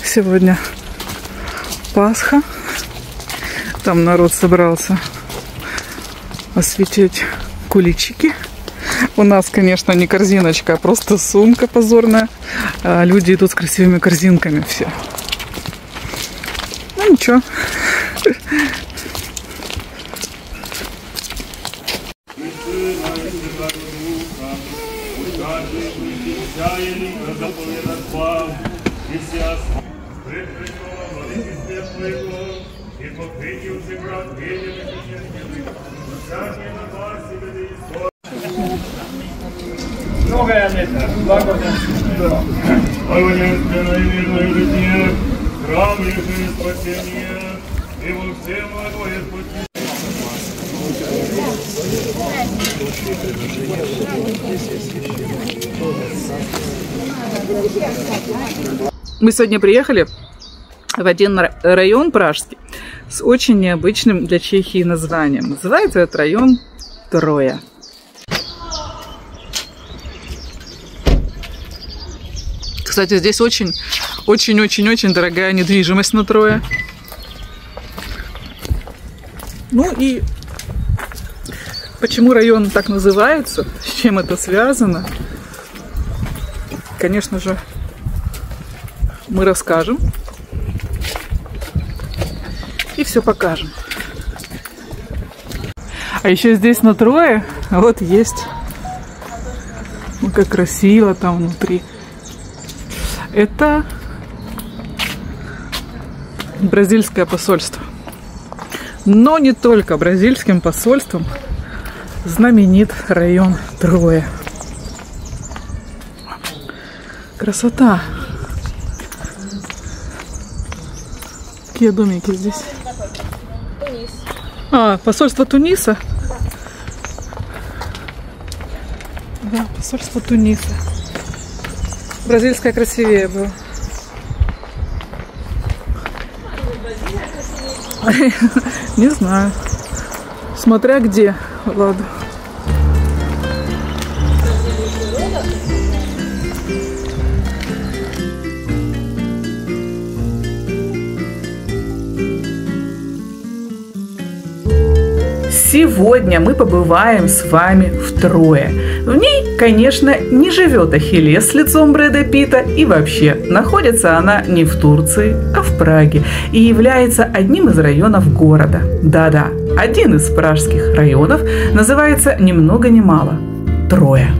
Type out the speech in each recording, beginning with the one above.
Сегодня Пасха. Там народ собрался осветить куличики. У нас, конечно, не корзиночка, а просто сумка позорная. А люди идут с красивыми корзинками все. Ну ничего. Мы сегодня приехали в один район пражский с очень необычным для Чехии названием. Называется этот район Троя. Кстати, здесь очень дорогая недвижимость на Трое. Ну и почему район так называется, с чем это связано, конечно же, мы расскажем и все покажем. А еще здесь на Трое вот есть, ну как красиво там внутри. Это бразильское посольство. Но не только бразильским посольством знаменит район Троя. Красота! Какие домики здесь? А, посольство Туниса? Да, посольство Туниса. Бразильское красивее было. Не знаю. Смотря где. Ладно. Сегодня мы побываем с вами в Трое. В ней, конечно, не живет Ахиллес с лицом Брэда Питта, и вообще находится она не в Турции, а в Праге, и является одним из районов города. Да-да, один из пражских районов называется ни много ни мало Троя.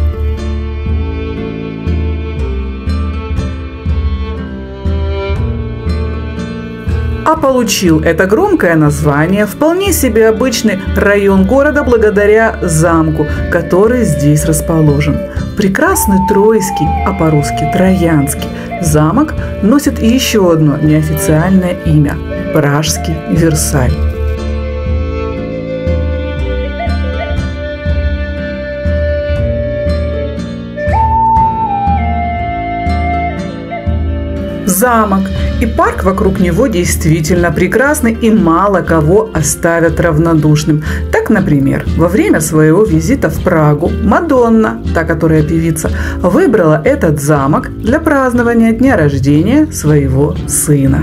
А получил это громкое название вполне себе обычный район города благодаря замку, который здесь расположен. Прекрасный Троицкий, а по-русски Троянский замок носит еще одно неофициальное имя – Пражский Версаль. Замок и парк вокруг него действительно прекрасны и мало кого оставят равнодушным. Так, например, во время своего визита в Прагу Мадонна, та, которая певица, выбрала этот замок для празднования дня рождения своего сына.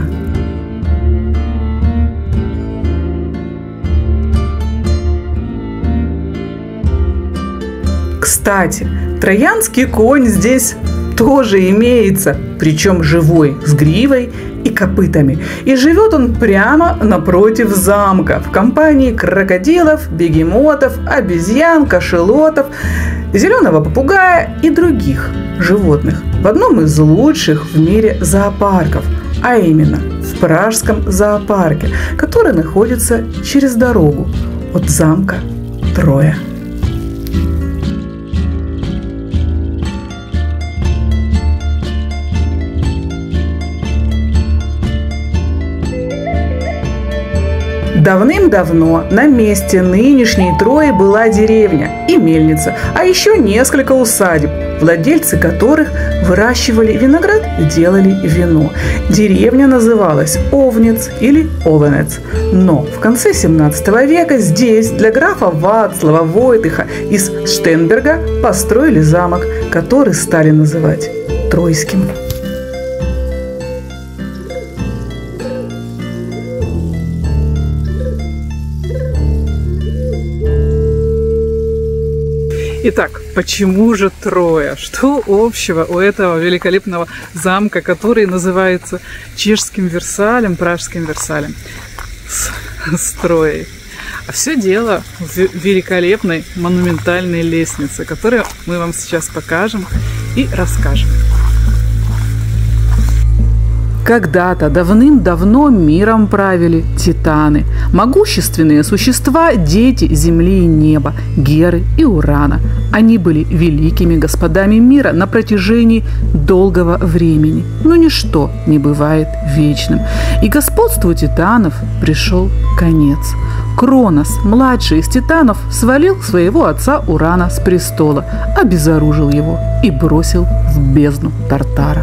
Кстати, троянский конь здесь тоже имеется, причем живой, с гривой и копытами. И живет он прямо напротив замка, в компании крокодилов, бегемотов, обезьян, кашелотов, зеленого попугая и других животных в одном из лучших в мире зоопарков, а именно в Пражском зоопарке, который находится через дорогу от замка Троя. Давным-давно на месте нынешней Трои была деревня и мельница, а еще несколько усадеб, владельцы которых выращивали виноград и делали вино. Деревня называлась Овнец или Овенец. Но в конце 17 века здесь для графа Вацлава Войтыха из Штенберга построили замок, который стали называть Тройским. Итак, почему же Троя? Что общего у этого великолепного замка, который называется чешским Версалем, пражским Версалем, с Троей? А все дело в великолепной монументальной лестнице, которую мы вам сейчас покажем и расскажем. Когда-то давным-давно миром правили титаны, могущественные существа, дети земли и неба, Геры и Урана. Они были великими господами мира на протяжении долгого времени, но ничто не бывает вечным. И господству титанов пришел конец. Кронос, младший из титанов, свалил своего отца Урана с престола, обезоружил его и бросил в бездну Тартара.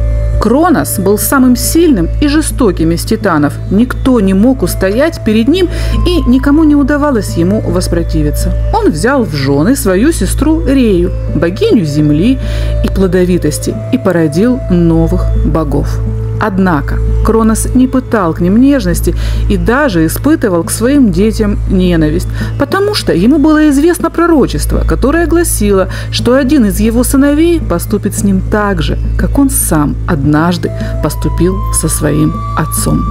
Кронос был самым сильным и жестоким из титанов. Никто не мог устоять перед ним, и никому не удавалось ему воспротивиться. Он взял в жены свою сестру Рею, богиню земли и плодовитости, и породил новых богов. Однако Кронос не пытал к ним нежности и даже испытывал к своим детям ненависть, потому что ему было известно пророчество, которое гласило, что один из его сыновей поступит с ним так же, как он сам однажды поступил со своим отцом.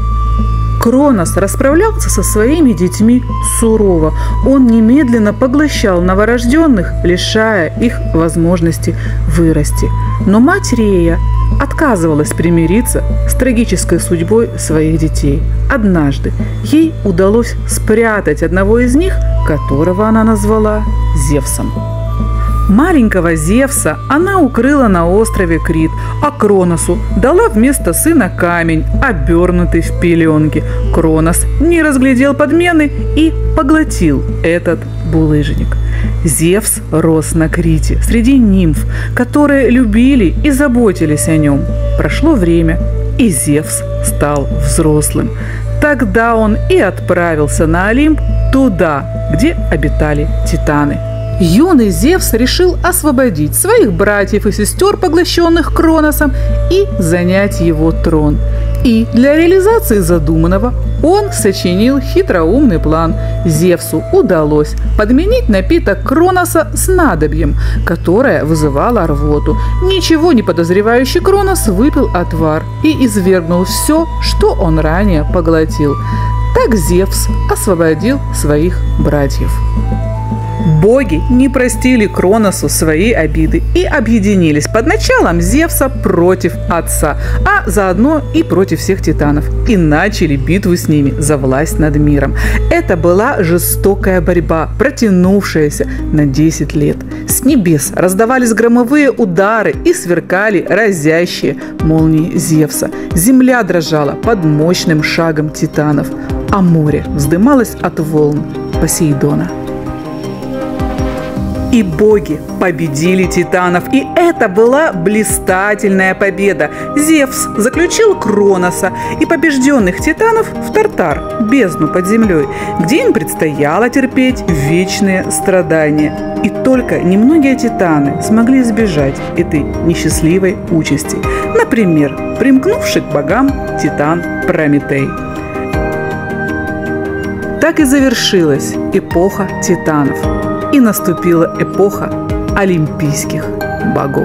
Кронос расправлялся со своими детьми сурово. Он немедленно поглощал новорожденных, лишая их возможности вырасти. Но мать Рея отказывалась примириться с трагической судьбой своих детей. Однажды ей удалось спрятать одного из них, которого она назвала Зевсом. Маленького Зевса она укрыла на острове Крит, а Кроносу дала вместо сына камень, обернутый в пеленки. Кронос не разглядел подмены и поглотил этот булыжник. Зевс рос на Крите среди нимф, которые любили и заботились о нем. Прошло время, и Зевс стал взрослым. Тогда он и отправился на Олимп, туда, где обитали титаны. Юный Зевс решил освободить своих братьев и сестер, поглощенных Кроносом, и занять его трон. И для реализации задуманного он сочинил хитроумный план. Зевсу удалось подменить напиток Кроноса снадобьем, которое вызывало рвоту. Ничего не подозревающий Кронос выпил отвар и извергнул все, что он ранее поглотил. Так Зевс освободил своих братьев. Боги не простили Кроносу свои обиды и объединились под началом Зевса против отца, а заодно и против всех титанов, и начали битву с ними за власть над миром. Это была жестокая борьба, протянувшаяся на 10 лет. С небес раздавались громовые удары и сверкали разящие молнии Зевса. Земля дрожала под мощным шагом титанов, а море вздымалось от волн Посейдона. И боги победили титанов, и это была блистательная победа. Зевс заключил Кроноса и побежденных титанов в Тартар, бездну под землей, где им предстояло терпеть вечные страдания. И только немногие титаны смогли избежать этой несчастливой участи. Например, примкнувший к богам титан Прометей. Так и завершилась эпоха титанов. И наступила эпоха олимпийских богов.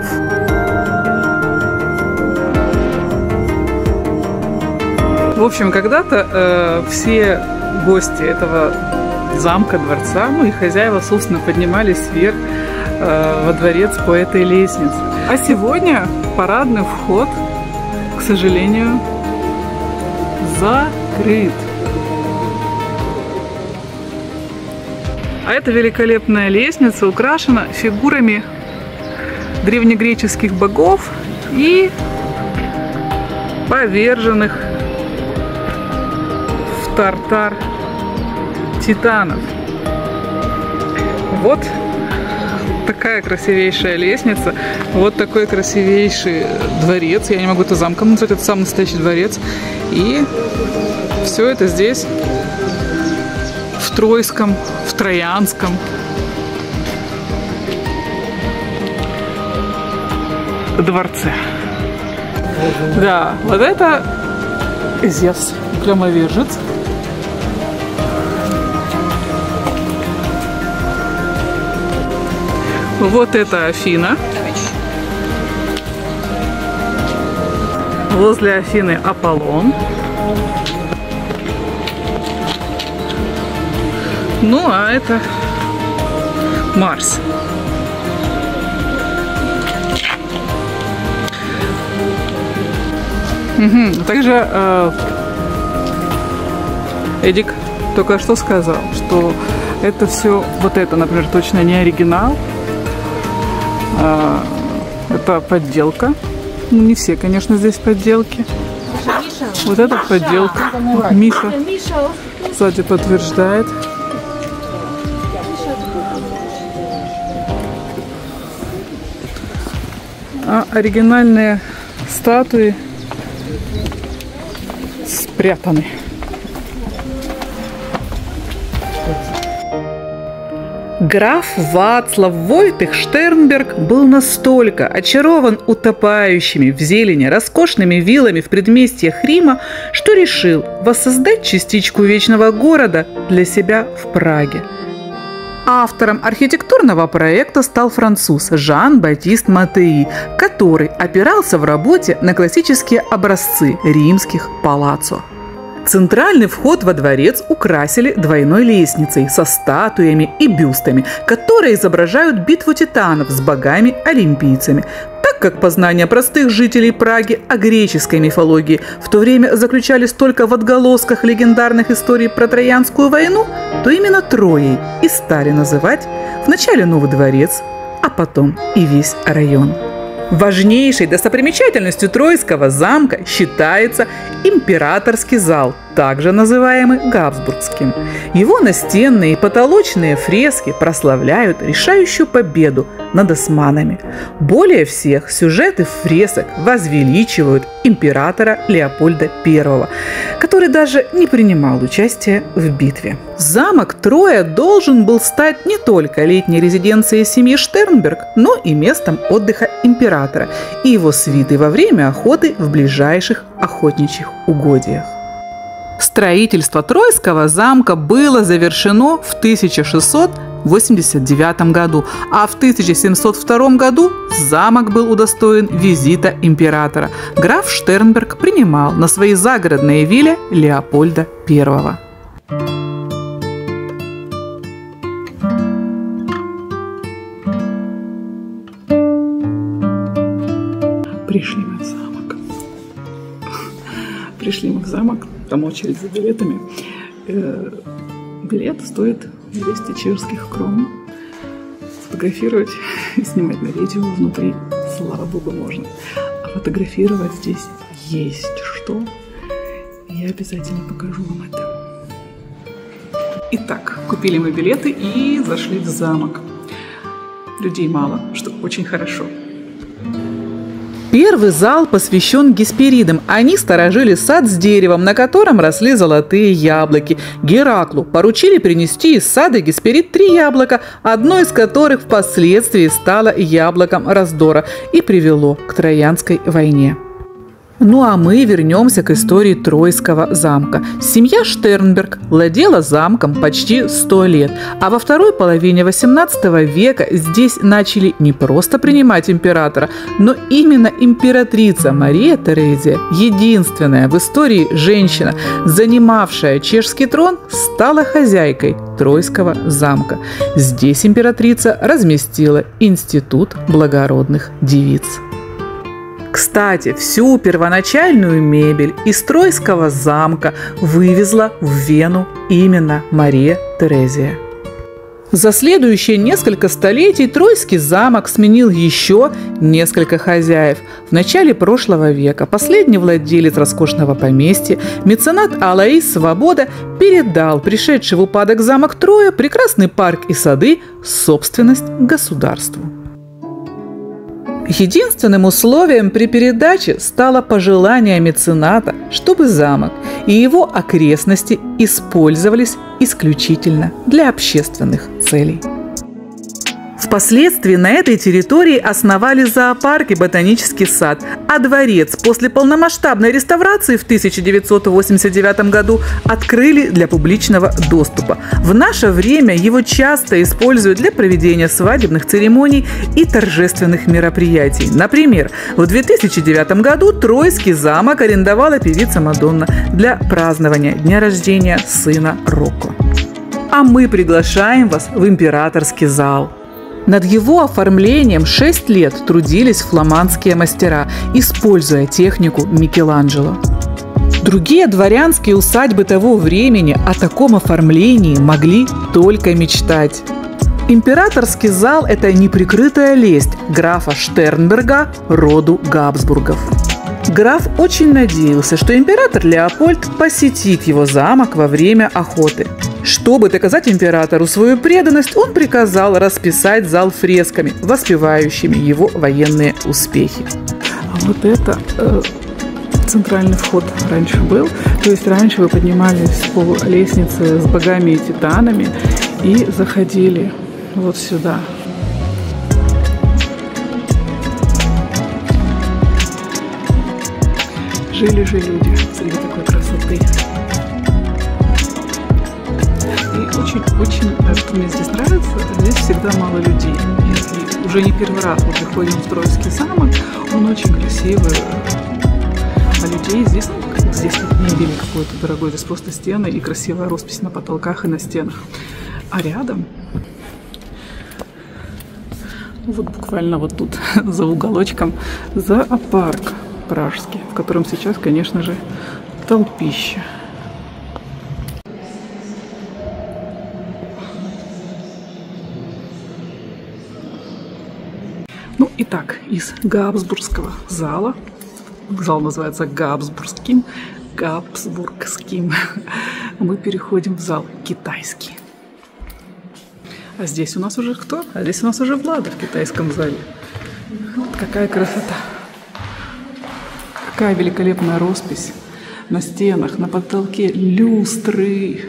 В общем, когда-то все гости этого замка, дворца, ну и хозяева, собственно, поднимались вверх во дворец по этой лестнице. А сегодня парадный вход, к сожалению, закрыт. А эта великолепная лестница украшена фигурами древнегреческих богов и поверженных в Тартар титанов. Вот такая красивейшая лестница, вот такой красивейший дворец. Я не могу это замком назвать, это самый настоящий дворец. И все это здесь, в Тройском, в Троянском. Дворце. Да, вот это Зевс, громовержец. Вот это Афина. Возле Афины Аполлон. Ну, а это Марс. Также Эдик только что сказал, что это все, вот это, например, точно не оригинал. Это подделка. Ну, не все, конечно, здесь подделки. Вот это подделка. Миша сзади подтверждает. А оригинальные статуи спрятаны. Граф Вацлав Войтых Штернберг был настолько очарован утопающими в зелени роскошными виллами в предместьях Рима, что решил воссоздать частичку вечного города для себя в Праге. Автором архитектурного проекта стал француз Жан-Батист Маттеи, который опирался в работе на классические образцы римских палаццо. Центральный вход во дворец украсили двойной лестницей со статуями и бюстами, которые изображают битву титанов с богами-олимпийцами. Так как познания простых жителей Праги о греческой мифологии в то время заключались только в отголосках легендарных историй про Троянскую войну, то именно Троей и стали называть вначале Новый дворец, а потом и весь район. Важнейшей достопримечательностью Троицкого замка считается императорский зал, также называемый Габсбургским. Его настенные и потолочные фрески прославляют решающую победу над османами. Более всех сюжеты фресок возвеличивают императора Леопольда I, который даже не принимал участия в битве. Замок Троя должен был стать не только летней резиденцией семьи Штернберг, но и местом отдыха императора и его свиты во время охоты в ближайших охотничьих угодьях. Строительство Троицкого замка было завершено в 1689 году, а в 1702 году замок был удостоен визита императора. Граф Штернберг принимал на свои загородные виллы Леопольда I. Пришли мы в замок. Пришли мы в замок. Там очередь за билетами. Билет стоит 200 чешских крон. Фотографировать и снимать на видео внутри, слава богу, можно. А фотографировать здесь есть что. Я обязательно покажу вам это. Итак, купили мы билеты и зашли в замок. Людей мало, что очень хорошо. Первый зал посвящен Гесперидам. Они сторожили сад с деревом, на котором росли золотые яблоки. Гераклу поручили принести из сада Гесперид 3 яблока, одно из которых впоследствии стало яблоком раздора и привело к Троянской войне. Ну а мы вернемся к истории Троицкого замка. Семья Штернберг владела замком почти 100 лет, а во второй половине XVIII века здесь начали не просто принимать императора, но именно императрица Мария Терезия, единственная в истории женщина, занимавшая чешский трон, стала хозяйкой Троицкого замка. Здесь императрица разместила институт благородных девиц. Кстати, всю первоначальную мебель из Троицкого замка вывезла в Вену именно Мария Терезия. За следующие несколько столетий Троицкий замок сменил еще несколько хозяев. В начале прошлого века последний владелец роскошного поместья, меценат Алоис Свобода, передал пришедший в упадок замок Троя прекрасный парк и сады в собственность государству. Единственным условием при передаче стало пожелание мецената, чтобы замок и его окрестности использовались исключительно для общественных целей. В Впоследствии на этой территории основали зоопарк и ботанический сад, а дворец после полномасштабной реставрации в 1989 году открыли для публичного доступа. В наше время его часто используют для проведения свадебных церемоний и торжественных мероприятий. Например, в 2009 году Троицкий замок арендовала певица Мадонна для празднования дня рождения сына Рокко. А мы приглашаем вас в императорский зал. Над его оформлением 6 лет трудились фламандские мастера, используя технику Микеланджело. Другие дворянские усадьбы того времени о таком оформлении могли только мечтать. Императорский зал – это неприкрытая лесть графа Штернберга роду Габсбургов. Граф очень надеялся, что император Леопольд посетит его замок во время охоты. Чтобы доказать императору свою преданность, он приказал расписать зал фресками, воспевающими его военные успехи. А вот это центральный вход раньше был. То есть раньше вы поднимались по лестнице с богами и титанами и заходили вот сюда. Жили же люди среди такой красоты. И очень, что мне здесь нравится, здесь всегда мало людей. И уже не первый раз мы приходим в Троицкий замок, он очень красивый. А людей здесь, здесь не имели какой-то дорогой, здесь просто стены и красивая роспись на потолках и на стенах. А рядом, вот буквально вот тут, за уголочком, зоопарк пражский, в котором сейчас, конечно же, толпища. Ну, итак, из Габсбургского зала, зал называется Габсбургским, мы переходим в зал китайский. А здесь у нас уже кто? А здесь у нас уже Влада в китайском зале. Вот какая красота! Какая великолепная роспись на стенах, на потолке, люстры.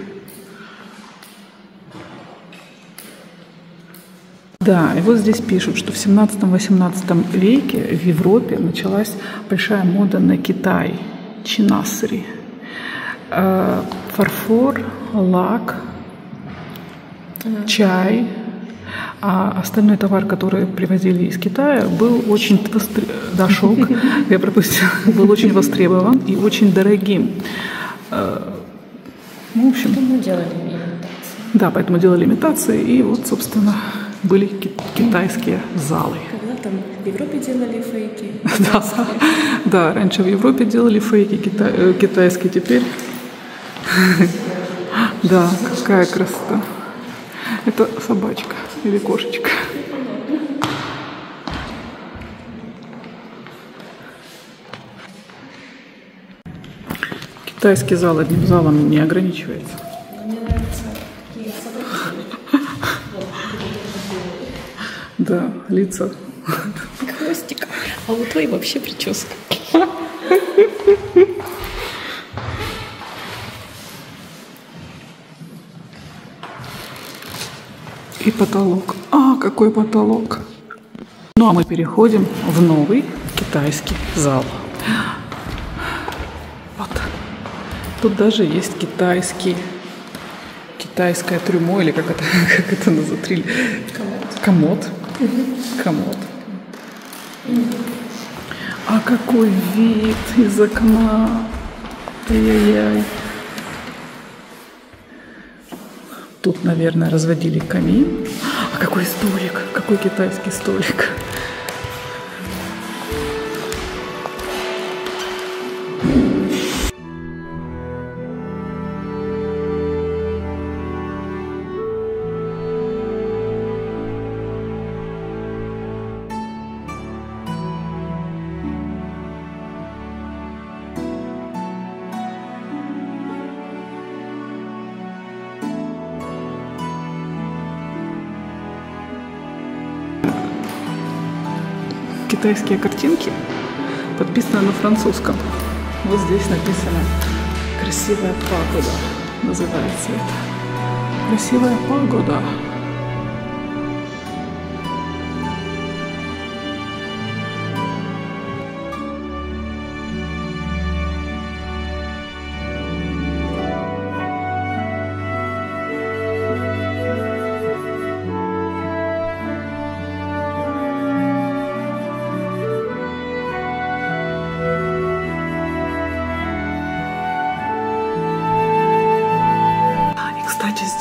Да, и вот здесь пишут, что в 17-18 веке в Европе началась большая мода на Китай, чинасри. Фарфор, лак, чай. А остальной товар, который привозили из Китая, был очень шелк, я пропустила, был очень востребован и очень дорогим. Ну, в общем, поэтому делали имитации. Да, поэтому делали имитации, и вот, собственно, были китайские залы. Когда там в Европе делали фейки? Да, раньше в Европе делали фейки китайские, теперь. Да, какая красота. Это собачка или кошечка. Китайский зал одним залом не ограничивается. Мне нравится такие собаки. Да, лица. Хвостик. А у твоей вообще прическа. И потолок. А, какой потолок! Ну, а мы переходим в новый китайский зал. Вот. Тут даже есть китайское трюмо, или как это называют? Комод. Комод. А какой вид из окна! Ай-яй-яй. Тут, наверное, разводили камин. А какой столик! Какой китайский столик! Китайские картинки подписаны на французском. Вот здесь написано «Красивая пагода» называется это. Красивая пагода.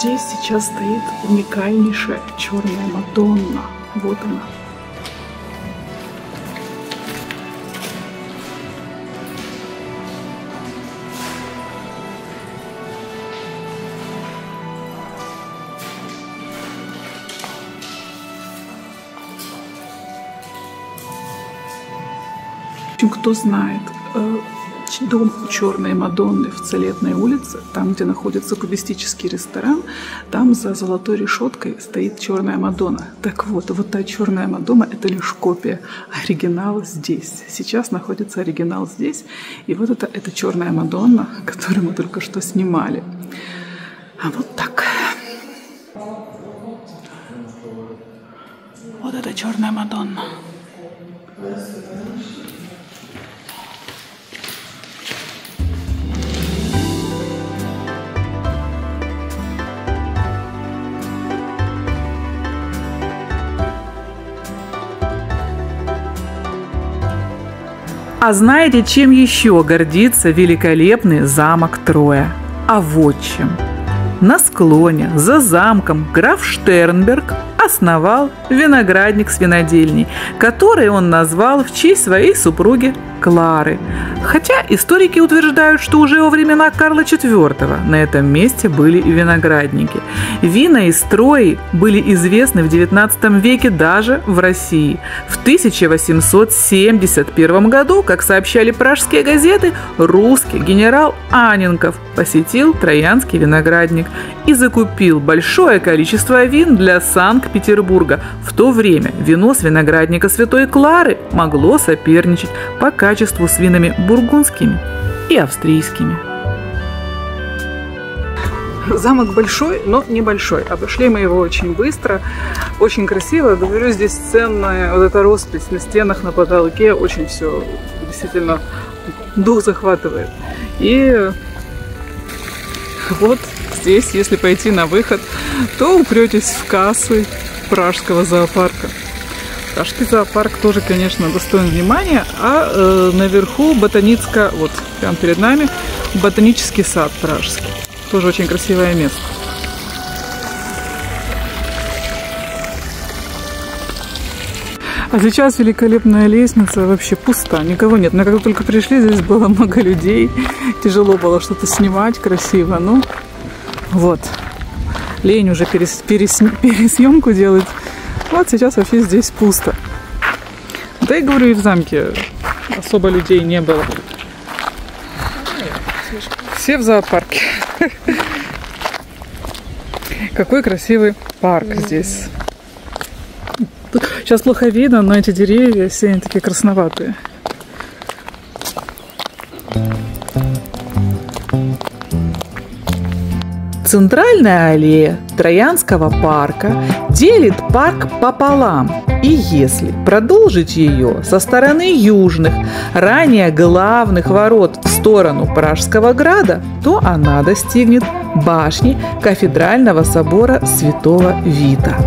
Здесь сейчас стоит уникальнейшая черная Мадонна. Вот она. Кто знает дом Черной Мадонны в Целетной улице, там, где находится кубистический ресторан, там за золотой решеткой стоит Черная Мадонна. Так вот, вот та Черная Мадонна – это лишь копия. Оригинал здесь. Сейчас находится оригинал здесь. И вот это Черная Мадонна, которую мы только что снимали. А вот так. Вот это Черная Мадонна. А знаете, чем еще гордится великолепный замок Троя? А вот чем. На склоне за замком граф Штернберг основал виноградник с винодельней, который он назвал в честь своей супруги Клары. Хотя историки утверждают, что уже во времена Карла IV на этом месте были виноградники. Вина из Трои были известны в XIX веке даже в России. В 1871 году, как сообщали пражские газеты, русский генерал Анненков посетил Троянский виноградник и закупил большое количество вин для Санкт-Петербурга. В то время вино с виноградника Святой Клары могло соперничать по качеству с винами бургундскими и австрийскими. Замок большой, но небольшой. Обошли мы его очень быстро, очень красиво. Говорю, здесь ценная вот эта роспись на стенах, на потолке. Очень все действительно дух захватывает. И вот здесь, если пойти на выход, то упретесь в кассы пражского зоопарка. Пражский зоопарк тоже, конечно, достоин внимания. А наверху ботаническая, вот прямо перед нами, ботанический сад пражский. Тоже очень красивое место. А сейчас великолепная лестница вообще пуста, никого нет. Мы когда только пришли, здесь было много людей. Тяжело было что-то снимать красиво. Ну, вот. Лень уже пересъемку делать. Вот сейчас вообще здесь пусто. Да и говорю, и в замке особо людей не было. Все в зоопарке. Какой красивый парк здесь. Сейчас плохо видно, но эти деревья все они такие красноватые. Центральная аллея Троянского парка делит парк пополам. И если продолжить ее со стороны южных, ранее главных ворот в сторону Пражского града, то она достигнет башни кафедрального собора Святого Вита.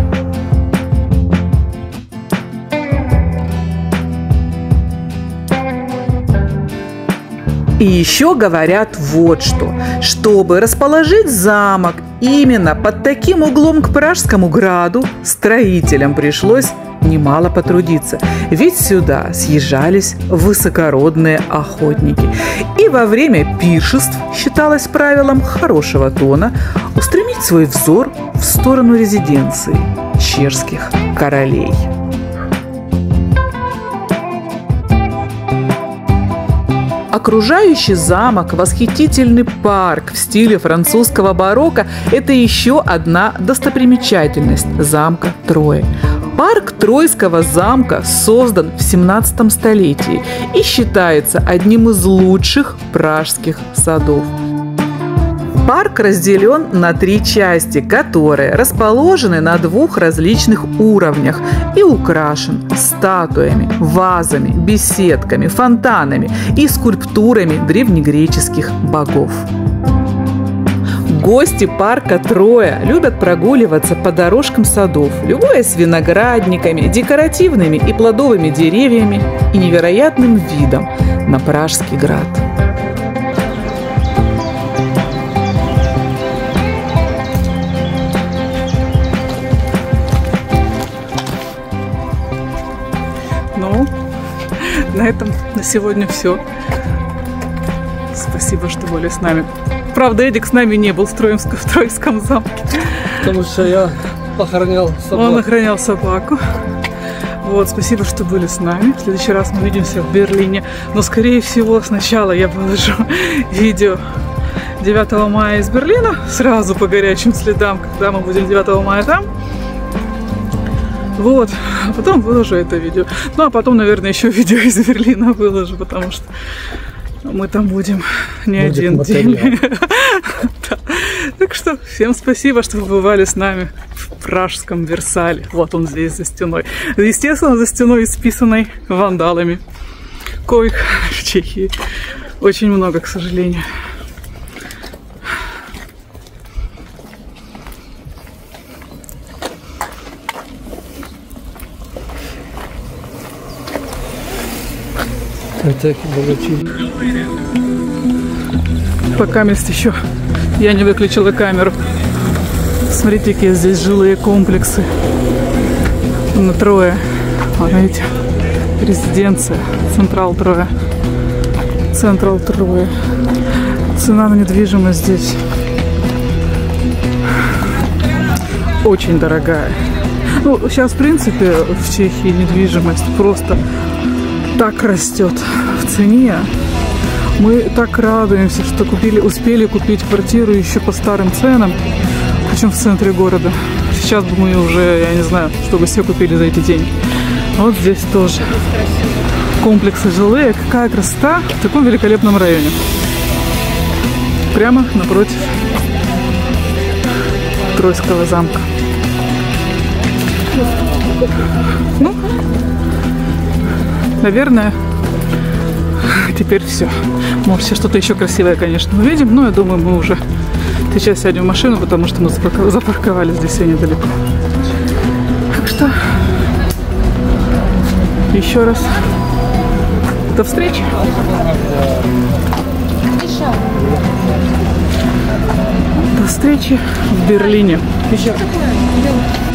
И еще говорят вот что. Чтобы расположить замок именно под таким углом к Пражскому граду, строителям пришлось немало потрудиться. Ведь сюда съезжались высокородные охотники. И во время пиршеств считалось правилом хорошего тона устремить свой взор в сторону резиденции чешских королей. Окружающий замок, восхитительный парк в стиле французского барокко – это еще одна достопримечательность замка Трои. Парк Тройского замка создан в 17 столетии и считается одним из лучших пражских садов. Парк разделен на 3 части, которые расположены на 2 различных уровнях и украшен статуями, вазами, беседками, фонтанами и скульптурами древнегреческих богов. Гости парка Троя любят прогуливаться по дорожкам садов, любуясь виноградниками, декоративными и плодовыми деревьями и невероятным видом на Пражский град. на этом на сегодня все. Спасибо, что были с нами. Правда, Эдик с нами не был в Троицком замке. Потому что я охранял собаку. Он охранял собаку. Вот, спасибо, что были с нами. В следующий раз мы увидимся в Берлине. Но, скорее всего, сначала я положу видео 9 мая из Берлина. Сразу по горячим следам, когда мы будем 9 мая там. Вот. А потом выложу это видео. Ну, а потом, наверное, еще видео из Берлина выложу, потому что мы там будем не один день. Так что всем спасибо, что вы бывали с нами в пражском Версале. Вот он здесь за стеной. Естественно, за стеной, исписанной вандалами, коих в Чехии очень много, к сожалению. Пока еще я не выключила камеру. Смотрите, какие здесь жилые комплексы на Трое. Вот видите, резиденция Централ Трое. Централ Трое. Цена на недвижимость здесь очень дорогая. Ну, сейчас, в принципе, в Чехии недвижимость просто так растет в цене. Мы так радуемся, что успели купить квартиру еще по старым ценам, причем в центре города. Сейчас бы мы уже, я не знаю, чтобы все купили за эти деньги. Вот здесь тоже комплексы жилые. Какая красота в таком великолепном районе. Прямо напротив Тройского замка. Ну, наверное, теперь все. Может, все что-то еще красивое, конечно, увидим. Но я думаю, мы уже сейчас сядем в машину, потому что мы запарковали здесь все недалеко. Так что еще раз до встречи. До встречи в Берлине. Еще.